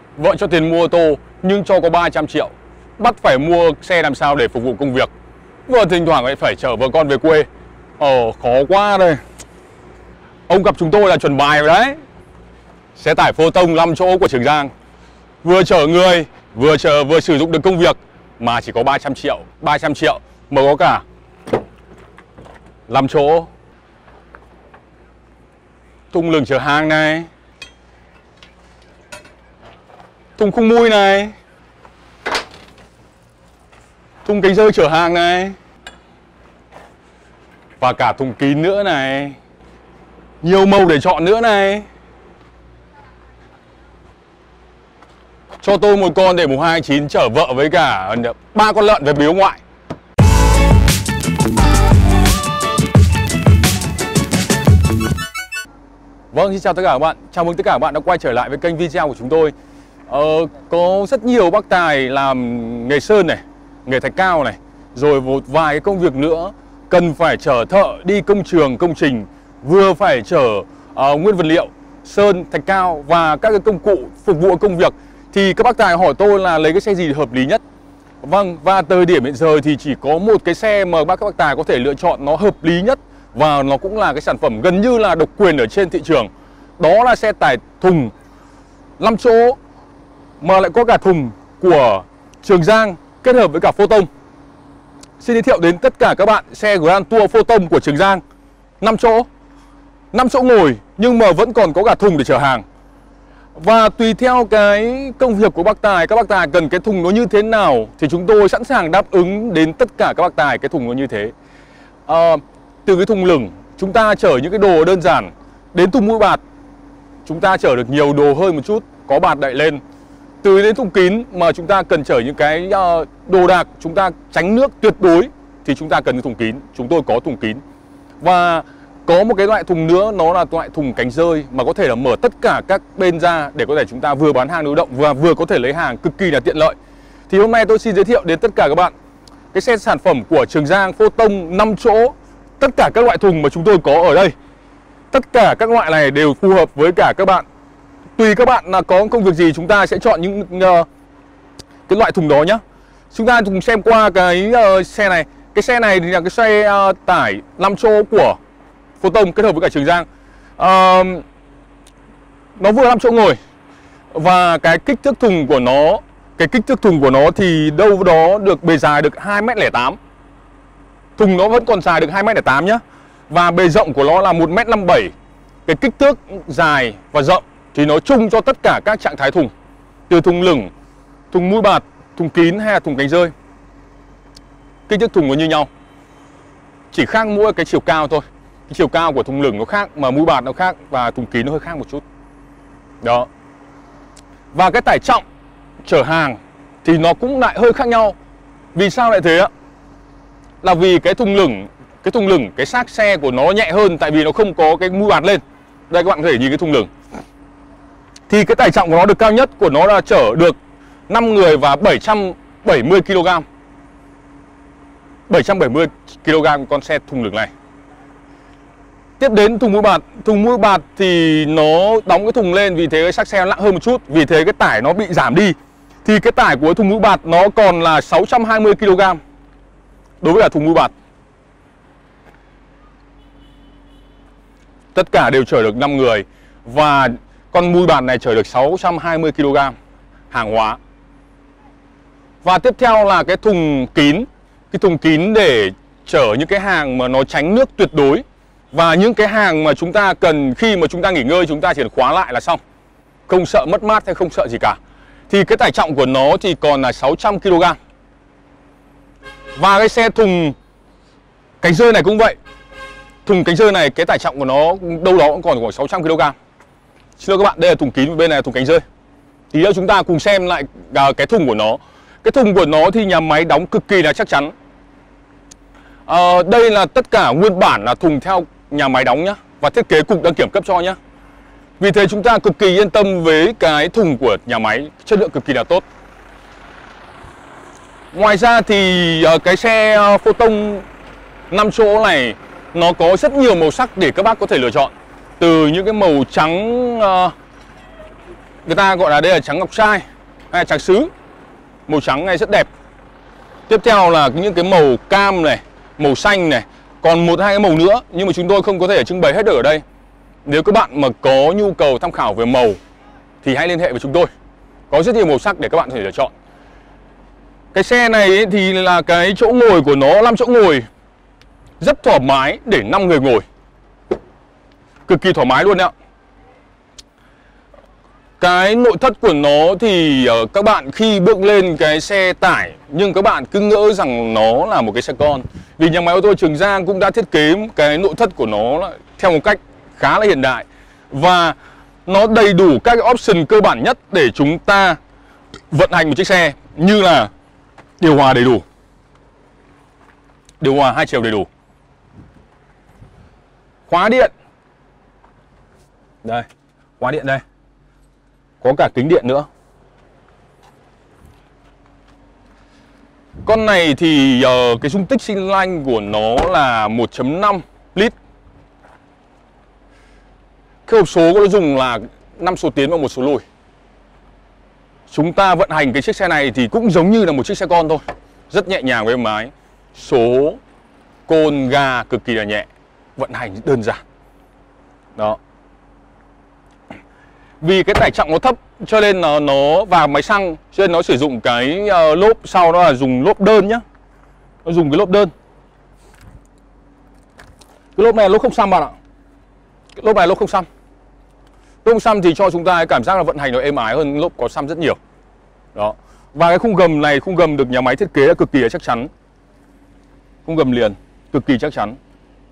Vợ cho tiền mua ô tô nhưng cho có 300 triệu. Bắt phải mua xe làm sao để phục vụ công việc. Vợ thỉnh thoảng lại phải chở vợ con về quê. Khó quá đây. Ông gặp chúng tôi là chuẩn bài rồi đấy. Xe tải Photon 5 chỗ của Trường Giang. Vừa chở người, vừa sử dụng được công việc mà chỉ có 300 triệu. 300 triệu mà có cả 5 chỗ. Thùng lửng chở hàng này, thùng khung mui này, thùng cánh rơi chở hàng này, và cả thùng kín nữa này. Nhiều màu để chọn nữa này. Cho tôi một con để mùng 2/9 chở vợ với cả 3 con lợn về biếu ngoại. Vâng, xin chào tất cả các bạn. Chào mừng tất cả các bạn đã quay trở lại với kênh video của chúng tôi. Có rất nhiều bác tài làm nghề sơn này, nghề thạch cao này, rồi một vài cái công việc nữa cần phải chở thợ đi công trường, công trình, vừa phải chở nguyên vật liệu, sơn, thạch cao và các cái công cụ phục vụ công việc. Thì các bác tài hỏi tôi là lấy cái xe gì hợp lý nhất. Vâng, và thời điểm hiện giờ thì chỉ có một cái xe mà các bác tài có thể lựa chọn nó hợp lý nhất, và nó cũng là cái sản phẩm gần như là độc quyền ở trên thị trường. Đó là xe tải thùng 5 chỗ mà lại có cả thùng của Trường Giang kết hợp với cả Photon. Xin giới thiệu đến tất cả các bạn xe Grand Tour Photon của Trường Giang 5 chỗ. 5 chỗ ngồi nhưng mà vẫn còn có cả thùng để chở hàng. Và tùy theo cái công việc của bác tài, các bác tài cần cái thùng nó như thế nào thì chúng tôi sẵn sàng đáp ứng đến tất cả các bác tài cái thùng nó như thế. Từ cái thùng lửng chúng ta chở những cái đồ đơn giản, đến thùng mũi bạt chúng ta chở được nhiều đồ hơn một chút, có bạt đậy lên. Từ đến thùng kín mà chúng ta cần chở những cái đồ đạc chúng ta tránh nước tuyệt đối thì chúng ta cần cái thùng kín. Chúng tôi có thùng kín. Và có một cái loại thùng nữa, nó là loại thùng cánh rơi mà có thể là mở tất cả các bên ra để có thể chúng ta vừa bán hàng lưu động và vừa có thể lấy hàng, cực kỳ là tiện lợi. Thì hôm nay tôi xin giới thiệu đến tất cả các bạn cái xe sản phẩm của Trường Giang Photon 5 chỗ. Tất cả các loại thùng mà chúng tôi có ở đây, tất cả các loại này đều phù hợp với cả các bạn. Tùy các bạn là có công việc gì chúng ta sẽ chọn những cái loại thùng đó nhé. Chúng ta cùng xem qua cái xe này. Cái xe này thì là cái xe tải 5 chỗ của Photon kết hợp với cả Trường Giang. Nó vừa 5 chỗ ngồi. Và cái kích thước thùng của nó, thì đâu đó được bề dài được 2m08. Thùng nó vẫn còn dài được 2m08 nhá. Và bề rộng của nó là 1m57. Cái kích thước dài và rộng thì nó chung cho tất cả các trạng thái thùng, từ thùng lửng, thùng mũi bạt, thùng kín hay là thùng cánh rơi. Kích thước thùng nó như nhau, chỉ khác mỗi cái chiều cao thôi. Cái chiều cao của thùng lửng nó khác, mà mũi bạt nó khác, và thùng kín nó hơi khác một chút. Đó. Và cái tải trọng chở hàng thì nó cũng lại hơi khác nhau. Vì sao lại thế ạ? Là vì cái thùng lửng, cái xác xe của nó nhẹ hơn, tại vì nó không có cái mũi bạt lên. Đây các bạn có thể nhìn cái thùng lửng. Thì cái tải trọng của nó được cao nhất của nó là chở được 5 người và 770 kg. 770 kg con xe thùng lửng này. Tiếp đến thùng mũi bạt. Thùng mũi bạt thì nó đóng cái thùng lên, vì thế cái xác xe nó nặng hơn một chút, vì thế cái tải nó bị giảm đi. Thì cái tải của thùng mũi bạt nó còn là 620 kg đối với cả thùng mũi bạt. Tất cả đều chở được 5 người. Và con mũi bạt này chở được 620 kg hàng hóa. Và tiếp theo là cái thùng kín. Cái thùng kín để chở những cái hàng mà nó tránh nước tuyệt đối, và những cái hàng mà chúng ta cần khi mà chúng ta nghỉ ngơi chúng ta chỉ khóa lại là xong, không sợ mất mát hay không sợ gì cả. Thì cái tải trọng của nó thì còn là 600 kg. Và cái xe thùng cánh rơi này cũng vậy. Thùng cánh rơi này cái tải trọng của nó đâu đó cũng còn khoảng 600 kg. Xin lỗi các bạn, đây là thùng kín và bên này là thùng cánh rơi. Thì chúng ta cùng xem lại cái thùng của nó. Cái thùng của nó thì nhà máy đóng cực kỳ là chắc chắn. Đây là tất cả nguyên bản là thùng theo nhà máy đóng nhá, và thiết kế cục đăng kiểm cấp cho nhá. Vì thế chúng ta cực kỳ yên tâm với cái thùng của nhà máy, chất lượng cực kỳ là tốt. Ngoài ra thì cái xe Photon 5 chỗ này nó có rất nhiều màu sắc để các bác có thể lựa chọn. Từ những cái màu trắng người ta gọi là đây là trắng ngọc trai hay là trắng sứ. Màu trắng này rất đẹp. Tiếp theo là những cái màu cam này, màu xanh này, còn một hai cái màu nữa nhưng mà chúng tôi không có thể trưng bày hết được ở đây. Nếu các bạn mà có nhu cầu tham khảo về màu thì hãy liên hệ với chúng tôi. Có rất nhiều màu sắc để các bạn có thể lựa chọn. Cái xe này thì là cái chỗ ngồi của nó 5 chỗ ngồi rất thoải mái để 5 người ngồi. Cực kỳ thoải mái luôn đấy ạ. Cái nội thất của nó thì các bạn khi bước lên cái xe tải nhưng các bạn cứ ngỡ rằng nó là một cái xe con. Vì nhà máy ô tô Trường Giang cũng đã thiết kế cái nội thất của nó theo một cách khá là hiện đại. Và nó đầy đủ các cái option cơ bản nhất để chúng ta vận hành một chiếc xe, như là điều hòa đầy đủ, điều hòa 2 chiều đầy đủ, khóa điện đây, khóa điện đây, có cả kính điện nữa. Con này thì cái dung tích xi lanh của nó là 1.5 lít. Cái hộp số có dùng là 5 số tiến và 1 số lùi. Chúng ta vận hành cái chiếc xe này thì cũng giống như là một chiếc xe con thôi, rất nhẹ nhàng với êm ái. Số côn ga cực kỳ là nhẹ, vận hành đơn giản. Đó. Vì cái tải trọng nó thấp cho nên nó vào máy xăng, cho nên nó sử dụng cái lốp sau đó là dùng lốp đơn nhá. Nó dùng cái lốp đơn. Cái lốp này là lốp không xăm bạn ạ. Cái lốp này là lốp không xăm. Lốp không xăm thì cho chúng ta cái cảm giác là vận hành nó êm ái hơn lốp có xăm rất nhiều. Đó. Và cái khung gầm này, khung gầm được nhà máy thiết kế là cực kỳ là chắc chắn. Khung gầm liền, cực kỳ chắc chắn.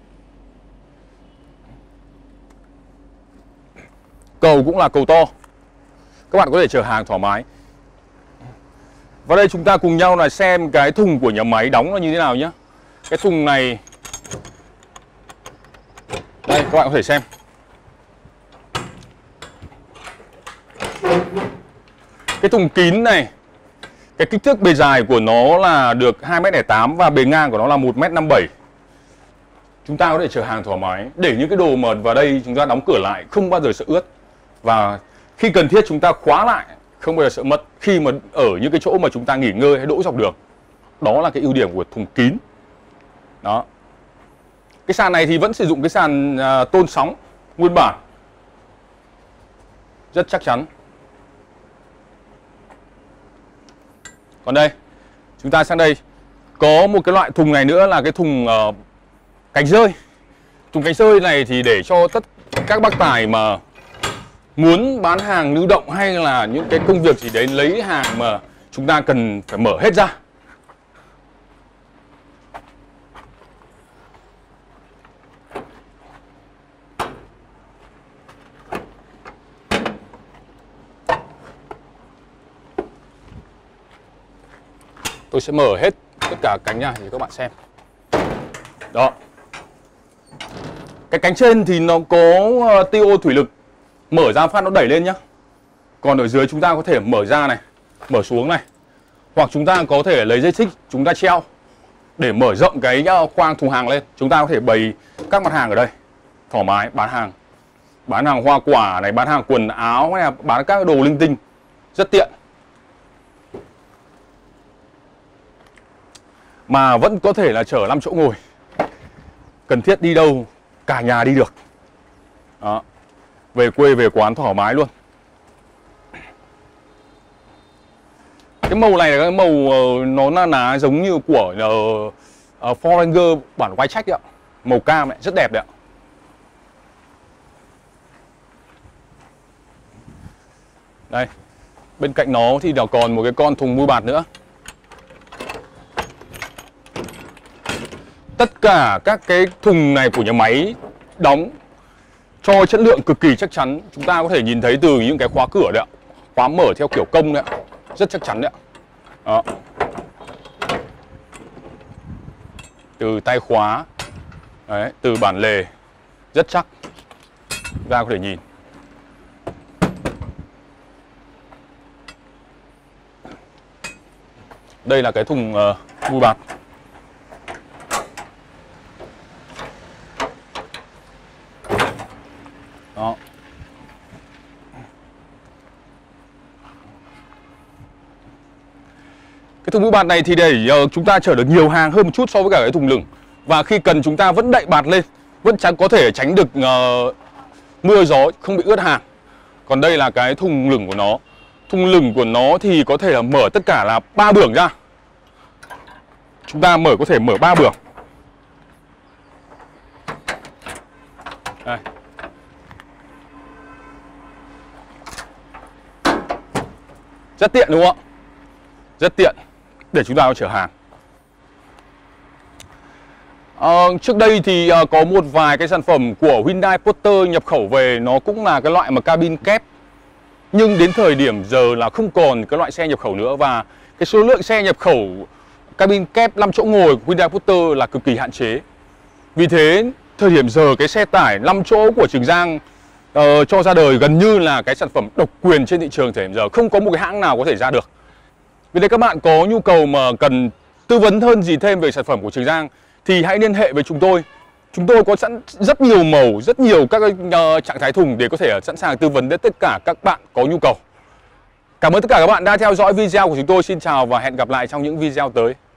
Cầu cũng là cầu to. Các bạn có thể chở hàng thoải mái. Và đây chúng ta cùng nhau là xem cái thùng của nhà máy đóng nó như thế nào nhé. Cái thùng này, đây các bạn có thể xem. Cái thùng kín này, cái kích thước bề dài của nó là được 2m08 và bề ngang của nó là 1m57. Chúng ta có thể chở hàng thoải mái, để những cái đồ mà vào đây chúng ta đóng cửa lại không bao giờ sợ ướt. Và khi cần thiết chúng ta khóa lại, không bao giờ sợ mất khi mà ở những cái chỗ mà chúng ta nghỉ ngơi hay đỗ dọc đường. Đó là cái ưu điểm của thùng kín. Đó. Cái sàn này thì vẫn sử dụng cái sàn tôn sóng nguyên bản, rất chắc chắn. Còn đây, chúng ta sang đây có một cái loại thùng này nữa là cái thùng cánh rơi. Thùng cánh rơi này thì để cho tất các bác tài mà muốn bán hàng lưu động hay là những cái công việc gì đấy lấy hàng mà chúng ta cần phải mở hết ra. Tôi sẽ mở hết tất cả cánh ra để các bạn xem. Đó. Cái cánh trên thì nó có TO thủy lực, mở ra phát nó đẩy lên nhá. Còn ở dưới chúng ta có thể mở ra này, mở xuống này. Hoặc chúng ta có thể lấy dây xích chúng ta treo để mở rộng cái khoang thùng hàng lên. Chúng ta có thể bày các mặt hàng ở đây thoải mái bán hàng. Bán hàng hoa quả này, bán hàng quần áo hay là bán các đồ linh tinh, rất tiện. Mà vẫn có thể là chở 5 chỗ ngồi. Cần thiết đi đâu cả nhà đi được. Đó. Về quê về quán thoải mái luôn. Cái màu này là cái màu nó là giống như của Ford Ranger bản quái trách đấy ạ. Màu cam này, rất đẹp đấy ạ. Đây. Bên cạnh nó thì nó còn một cái con thùng mui bạt nữa. Tất cả các cái thùng này của nhà máy đóng cho chất lượng cực kỳ chắc chắn. Chúng ta có thể nhìn thấy từ những cái khóa cửa đấy ạ. Khóa mở theo kiểu công đấy ạ. Rất chắc chắn đấy ạ. Đó. Từ tay khóa đấy, từ bản lề rất chắc. Chúng ta có thể nhìn. Đây là cái thùng mui bạt. Đó. Cái thùng mui bạt này thì để chúng ta chở được nhiều hàng hơn một chút so với cả cái thùng lửng. Và khi cần chúng ta vẫn đậy bạt lên, vẫn có thể tránh được mưa gió, không bị ướt hàng. Còn đây là cái thùng lửng của nó. Thùng lửng của nó thì có thể là mở tất cả là 3 bưởng ra. Chúng ta có thể mở 3 bưởng. Đây. Rất tiện đúng không ạ? Rất tiện để chúng ta chở hàng. Trước đây thì có một vài cái sản phẩm của Hyundai Porter nhập khẩu về, nó cũng là cái loại mà cabin kép. Nhưng đến thời điểm giờ là không còn cái loại xe nhập khẩu nữa. Và cái số lượng xe nhập khẩu cabin kép 5 chỗ ngồi của Hyundai Porter là cực kỳ hạn chế. Vì thế thời điểm giờ cái xe tải 5 chỗ của Trường Giang cho ra đời gần như là cái sản phẩm độc quyền trên thị trường thời điểm giờ. Không có một cái hãng nào có thể ra được. Vì thế các bạn có nhu cầu mà cần tư vấn hơn gì thêm về sản phẩm của Trường Giang thì hãy liên hệ với chúng tôi. Chúng tôi có sẵn rất nhiều màu, rất nhiều các trạng thái thùng để có thể sẵn sàng tư vấn đến tất cả các bạn có nhu cầu. Cảm ơn tất cả các bạn đã theo dõi video của chúng tôi. Xin chào và hẹn gặp lại trong những video tới.